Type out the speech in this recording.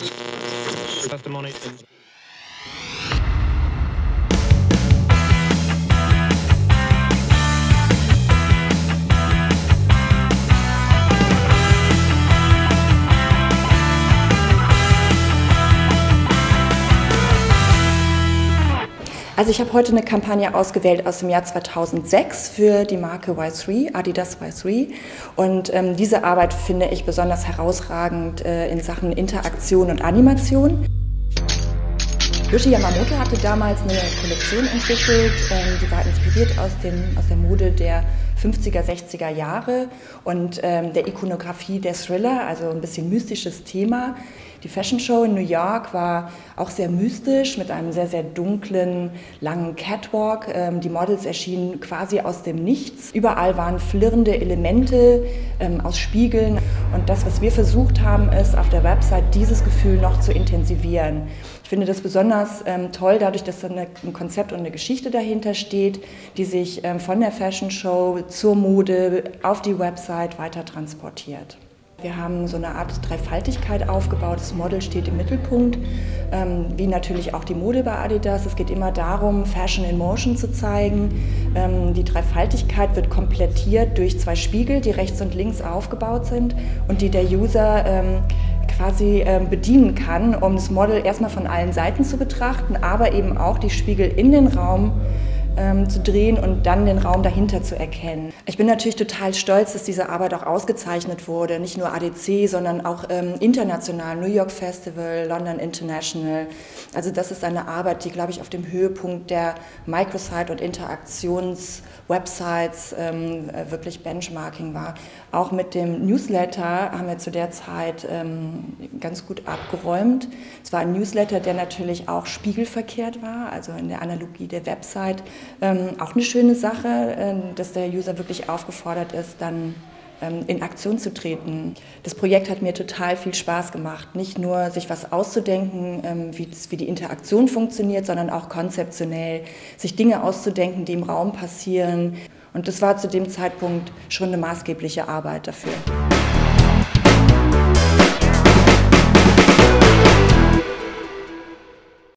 Testimony. Also ich habe heute eine Kampagne ausgewählt aus dem Jahr 2006 für die Marke Y3, Adidas Y3. Und diese Arbeit finde ich besonders herausragend in Sachen Interaktion und Animation. Yohji Yamamoto hatte damals eine Kollektion entwickelt, die war inspiriert aus der Mode der 50er, 60er Jahre und der Ikonografie der Thriller, also ein bisschen mystisches Thema. Die Fashion Show in New York war auch sehr mystisch mit einem sehr, sehr dunklen, langen Catwalk. Die Models erschienen quasi aus dem Nichts. Überall waren flirrende Elemente aus Spiegeln. Und das, was wir versucht haben, ist auf der Website dieses Gefühl noch zu intensivieren. Ich finde das besonders toll, dadurch, dass da ein Konzept und eine Geschichte dahinter steht, die sich von der Fashion Show zur Mode auf die Website weiter transportiert. Wir haben so eine Art Dreifaltigkeit aufgebaut. Das Model steht im Mittelpunkt, wie natürlich auch die Mode bei Adidas. Es geht immer darum, Fashion in Motion zu zeigen. Die Dreifaltigkeit wird komplettiert durch zwei Spiegel, die rechts und links aufgebaut sind und die der User quasi bedienen kann, um das Model erstmal von allen Seiten zu betrachten, aber eben auch die Spiegel in den Raum zu drehen und dann den Raum dahinter zu erkennen. Ich bin natürlich total stolz, dass diese Arbeit auch ausgezeichnet wurde, nicht nur ADC, sondern auch international, New York Festival, London International. Also das ist eine Arbeit, die, glaube ich, auf dem Höhepunkt der Microsite- und Interaktions-Websites wirklich Benchmarking war. Auch mit dem Newsletter haben wir zu der Zeit ganz gut abgeräumt. Es war ein Newsletter, der natürlich auch spiegelverkehrt war, also in der Analogie der Website. Auch eine schöne Sache, dass der User wirklich aufgefordert ist, dann in Aktion zu treten. Das Projekt hat mir total viel Spaß gemacht, nicht nur sich was auszudenken, wie die Interaktion funktioniert, sondern auch konzeptionell, sich Dinge auszudenken, die im Raum passieren. Und das war zu dem Zeitpunkt schon eine maßgebliche Arbeit dafür.